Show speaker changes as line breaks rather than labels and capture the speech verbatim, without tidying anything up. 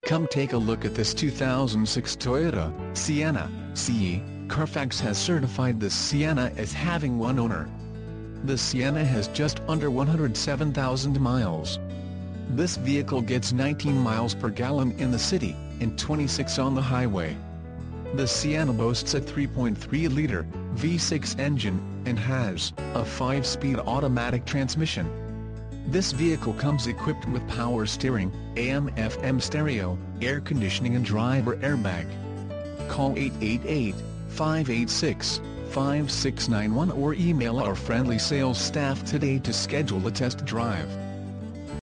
Come take a look at this two thousand six Toyota Sienna. C E Carfax has certified this Sienna as having one owner. The Sienna has just under one hundred seven thousand miles. This vehicle gets nineteen miles per gallon in the city, and twenty-six on the highway. The Sienna boasts a three point three liter V six engine, and has a five speed automatic transmission. This vehicle comes equipped with power steering, A M F M stereo, air conditioning and driver airbag. Call eight eight eight, five eight six, five six nine one or email our friendly sales staff today to schedule a test drive.